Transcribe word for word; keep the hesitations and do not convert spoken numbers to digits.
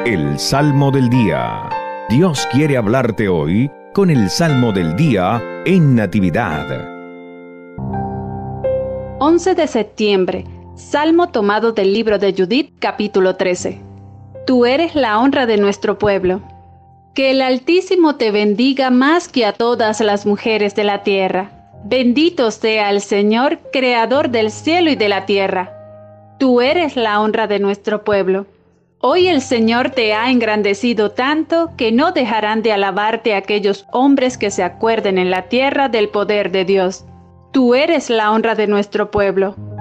El Salmo del Día. Dios quiere hablarte hoy con el Salmo del Día en Natividad. once de septiembre, Salmo tomado del libro de Judith, capítulo trece. Tú eres la honra de nuestro pueblo. Que el Altísimo te bendiga más que a todas las mujeres de la tierra. Bendito sea el Señor, creador del cielo y de la tierra. Tú eres la honra de nuestro pueblo. Hoy el Señor te ha engrandecido tanto que no dejarán de alabarte aquellos hombres que se acuerden en la tierra del poder de Dios. Tú eres la honra de nuestro pueblo.